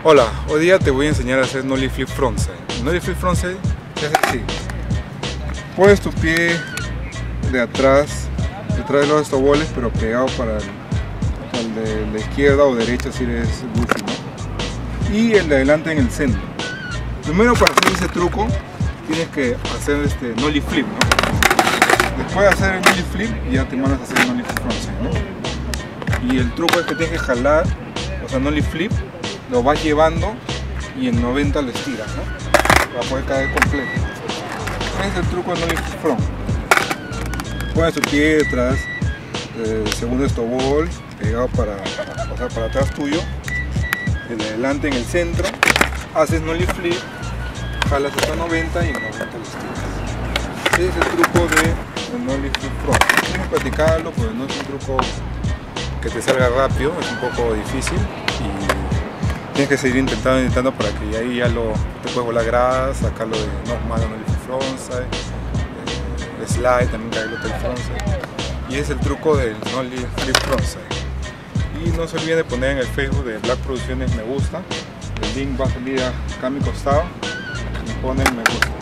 Hola, hoy día te voy a enseñar a hacer nollie flip frontside. Nollie flip frontside se hace así. Pones tu pie de atrás, detrás de los estoboles, pero pegado para el de la izquierda o derecha si eres goofy, ¿no? Y el de adelante en el centro. Primero, para hacer ese truco tienes que hacer nollie flip, ¿no? Después de hacer el nollie flip ya te mandas a hacer el nollie flip frontside, ¿no? Y el truco es que tienes que jalar, o sea, nollie flip, lo vas llevando y en 90 lo estiras, ¿no? Para poder caer completo. Ese es el truco de nollie flip front. Pones tu pie detrás del segundo estobol, pegado para atrás tuyo, el de adelante en el centro, haces nollie flip, jalas hasta 90 y en 90 lo estiras. Ese es el truco de nollie flip front. Tienes que practicarlo porque no es un truco que te salga rápido, es un poco difícil y tienes que seguir intentando para que ahí ya te puedes volar gradas, sacarlo de normal nollie flip frontside, slide, también caerlo del frontside. Y es el truco del nollie flip frontside. Y no se olviden de poner en el Facebook de Black Producciones me gusta. El link va a salir acá a mi costado y ponen me gusta.